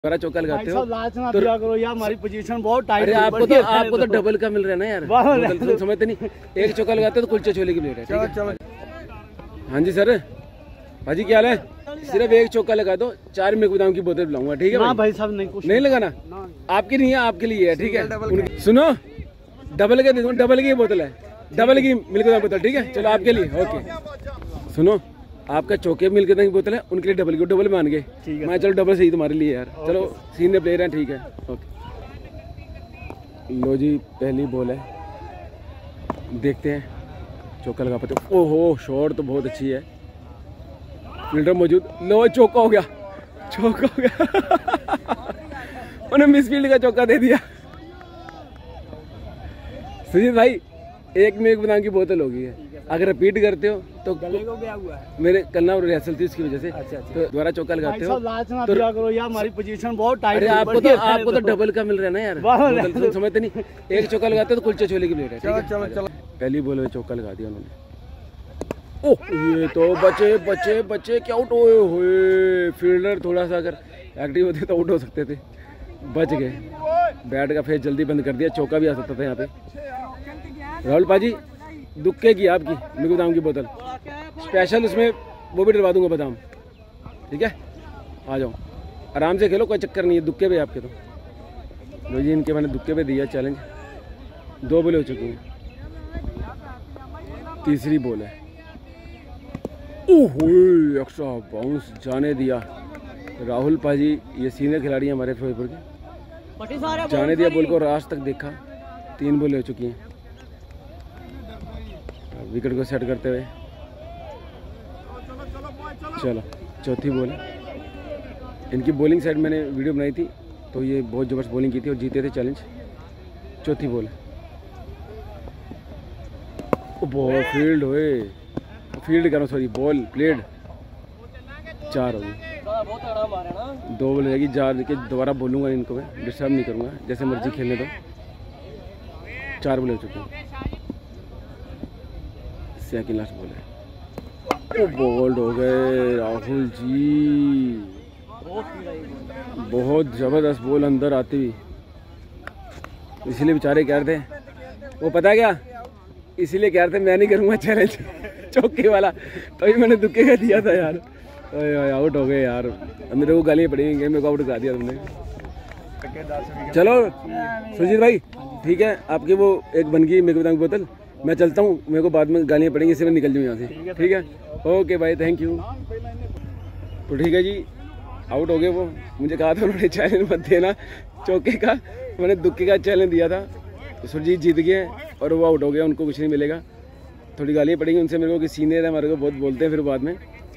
बड़ा चौका लगाते हो लालच ना दिया करो यार, हमारी पोजीशन बहुत टाइट है। आपको तो डबल का मिल रहा है ना यार, तुम समझते नहीं। एक चौका लगाते हो तो कुलचे छोले की प्लेट है। चलो चलो। हाँ जी सर, भाजी क्या हाल है? सिर्फ एक चौका लगा दो, 4 मिल्क बादाम की बोतल पिलाऊंगा, ठीक है भाई? भाई साहब नहीं, कुछ नहीं लगाना, आपकी नहीं है, आपके लिए है, ठीक है? सुनो, डबल के दे दूँ, डबल की बोतल है, डबल की मिल्क बादाम बोतल, ठीक है? चलो आपके लिए, ओके। सुनो, आपका चौके मिल के बोतल है, उनके लिए डबल की, डबल मान गए। मैं चलो डबल सही तुम्हारे लिए यार। चलो सीनियर प्लेयर हैं, ठीक है, ओके। लो जी, पहली बॉल है, देखते हैं चौका लगा पाते। ओहो, शॉट तो बहुत अच्छी है, फील्डर मौजूद। लो चौका हो गया, चौका हो गया। उन्हें मिसफील्ड का चौका दे दिया। सुजीत भाई, एक में एक बादाम की बोतल होगी है, अगर रिपीट करते हो तो मेरे कल ना रिहर्सल थी उसकी वजह से। अच्छा, तो दोबारा चौका लगाते हो तो करो यार, हमारी पोजीशन बहुत टाइट है। आपको तो डबल का मिल रहा है ना यार, तुम समझते नहीं। एक चौका लगाते हो तो कुलचे छोले की प्लेट है। चलो चलो चलो। पहली बॉल में चौका लगा दिया उन्होंने। ओह, ये तो बचे बचे बचे क्या आउट हुए। फील्डर थोड़ा सा अगर एक्टिव होते तो आउट हो सकते थे, बच गए। बैट का फेस जल्दी बंद कर दिया, चौका भी आ सकता था यहाँ पे। राहुल पाजी, दुक्के की आपकी मिल्क बादाम की बोतल स्पेशल, उसमें वो भी डलवा दूंगा बादाम, ठीक है? आ जाओ, आराम से खेलो, कोई चक्कर नहीं है। दुक्के पे आपके तो लो जी, इनके मैंने दुक्के पे दिया चैलेंज। 2 बॉल हो चुकी हैं, तीसरी बॉल है। ओहो, एक्स्ट्रा बाउंस जाने दिया। राहुल पाजी ये सीनियर खिलाड़ी हैं हमारे फिरोजपुर के, जाने दिया बॉल को, राज तक देखा। 3 बॉल हो चुकी हैं, विकेट को सेट करते हुए। चलो चौथी बॉल है। इनकी बॉलिंग साइड मैंने वीडियो बनाई थी, तो ये बहुत ज़बरदस्त बॉलिंग की थी और जीते थे चैलेंज। चौथी बॉल है, बहुत फील्ड हुए, फील्ड करो सॉरी, बॉल प्लेड। 4 होगी, 2 बॉल रहेगी। जा के दोबारा बोलूँगा इनको, मैं डिस्टर्ब नहीं करूँगा, जैसे मर्जी खेलने दो। 4 बॉल हो चुकी हैं, सेकंड लास्ट बॉल है। ओ, बोल्ड हो गए राहुल जी, बहुत ज़बरदस्त बॉल अंदर आती हुई। इसीलिए बेचारे कह रहे थे, वो पता है क्या, इसीलिए कह रहे थे मैं नहीं करूँगा चैलेंज चौके वाला, तभी मैंने दुक्के का दिया था यार। आउट हो गए यार, मेरे को गालियाँ पड़ेंगी, मेरे को आउट करा दिया तुमने। चलो सुजीत भाई, ठीक है, आपकी वो एक बन गई मिल्क बादाम की बोतल। मैं चलता हूँ, मेरे को बाद में गालियाँ पड़ेंगी, इससे मैं निकल जाऊँ यहाँ से, ठीक है? ओके भाई, थैंक यू। तो ठीक है जी, आउट हो गए वो। मुझे कहा था उन्होंने चैलेंज मत देना चौके का, मैंने दुक्के का चैलेंज दिया था। तो सुरजीत जीत गए और वो आउट हो गया, उनको कुछ नहीं मिलेगा। थोड़ी गालियाँ पड़ेंगी उनसे मेरे को, कि सीनियर है हमारे को, बहुत बोलते हैं फिर बाद में।